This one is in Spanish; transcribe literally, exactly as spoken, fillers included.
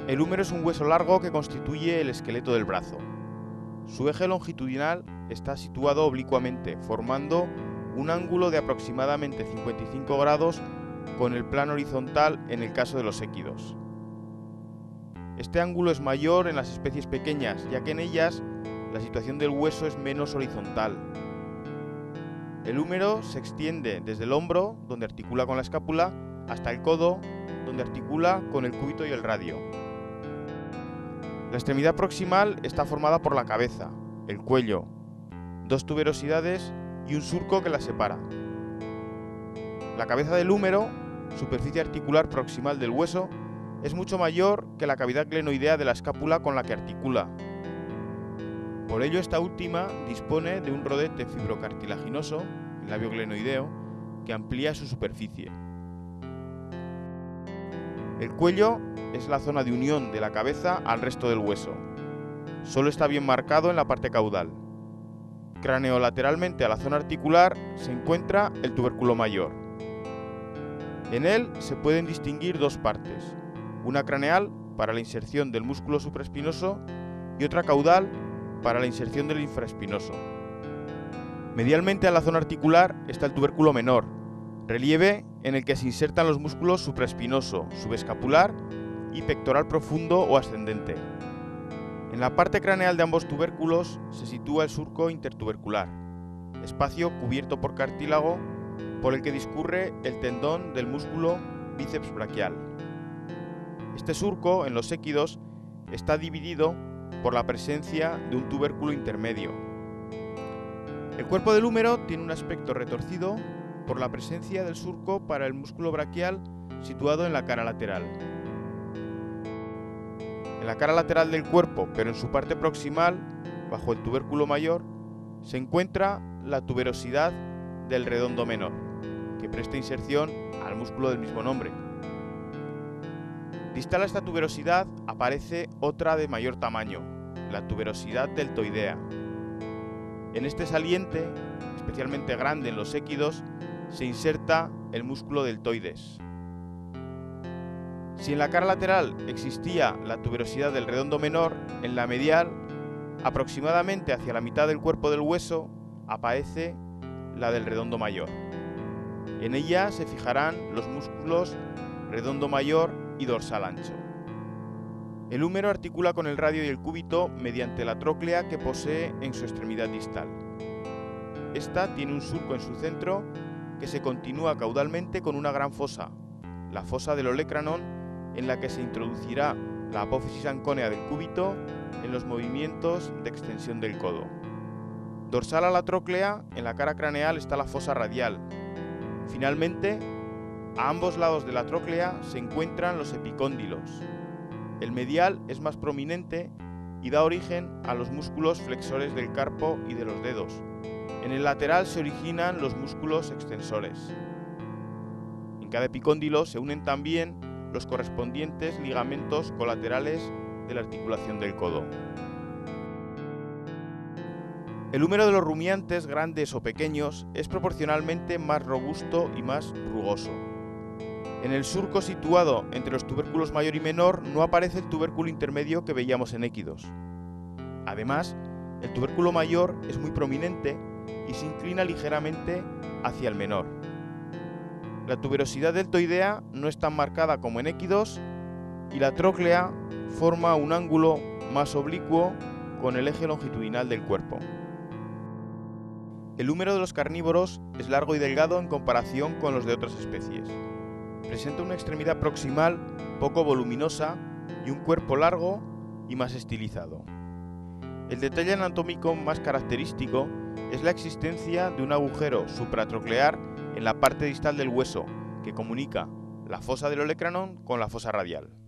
El húmero es un hueso largo que constituye el esqueleto del brazo. Su eje longitudinal está situado oblicuamente, formando un ángulo de aproximadamente cincuenta y cinco grados con el plano horizontal en el caso de los equidos. Este ángulo es mayor en las especies pequeñas, ya que en ellas la situación del hueso es menos horizontal. El húmero se extiende desde el hombro, donde articula con la escápula, hasta el codo, donde articula con el cúbito y el radio. La extremidad proximal está formada por la cabeza, el cuello, dos tuberosidades y un surco que la separa. La cabeza del húmero, superficie articular proximal del hueso, es mucho mayor que la cavidad glenoidea de la escápula con la que articula. Por ello, esta última dispone de un rodete fibrocartilaginoso, el labio glenoideo, que amplía su superficie. El cuello es la zona de unión de la cabeza al resto del hueso. Solo está bien marcado en la parte caudal. Craneolateralmente a la zona articular se encuentra el tubérculo mayor. En él se pueden distinguir dos partes, una craneal para la inserción del músculo supraespinoso y otra caudal para la inserción del infraespinoso. Medialmente a la zona articular está el tubérculo menor, relieve en el que se insertan los músculos supraespinoso, subescapular y pectoral profundo o ascendente. En la parte craneal de ambos tubérculos se sitúa el surco intertubercular, espacio cubierto por cartílago por el que discurre el tendón del músculo bíceps braquial. Este surco, en los equidos, está dividido por la presencia de un tubérculo intermedio. El cuerpo del húmero tiene un aspecto retorcido por la presencia del surco para el músculo braquial situado en la cara lateral. En la cara lateral del cuerpo, pero en su parte proximal, bajo el tubérculo mayor, se encuentra la tuberosidad del redondo menor, que presta inserción al músculo del mismo nombre. Distal a esta tuberosidad aparece otra de mayor tamaño, la tuberosidad deltoidea. En este saliente, especialmente grande en los equidos, se inserta el músculo deltoides. Si en la cara lateral existía la tuberosidad del redondo menor, en la medial, aproximadamente hacia la mitad del cuerpo del hueso, aparece la del redondo mayor. En ella se fijarán los músculos redondo mayor y dorsal ancho. El húmero articula con el radio y el cúbito mediante la tróclea que posee en su extremidad distal. Esta tiene un surco en su centro que se continúa caudalmente con una gran fosa, la fosa del olecranon, en la que se introducirá la apófisis ancónea del cúbito en los movimientos de extensión del codo. Dorsal a la tróclea, en la cara craneal está la fosa radial. Finalmente, a ambos lados de la tróclea se encuentran los epicóndilos. El medial es más prominente y da origen a los músculos flexores del carpo y de los dedos. En el lateral se originan los músculos extensores. En cada epicóndilo se unen también los correspondientes ligamentos colaterales de la articulación del codo. El húmero de los rumiantes, grandes o pequeños, es proporcionalmente más robusto y más rugoso. En el surco situado entre los tubérculos mayor y menor no aparece el tubérculo intermedio que veíamos en equidos. Además, el tubérculo mayor es muy prominente y se inclina ligeramente hacia el menor. La tuberosidad deltoidea no es tan marcada como en equidos y la tróclea forma un ángulo más oblicuo con el eje longitudinal del cuerpo. El húmero de los carnívoros es largo y delgado en comparación con los de otras especies. Presenta una extremidad proximal poco voluminosa y un cuerpo largo y más estilizado. El detalle anatómico más característico es la existencia de un agujero supratroclear en la parte distal del hueso que comunica la fosa del olecranon con la fosa radial.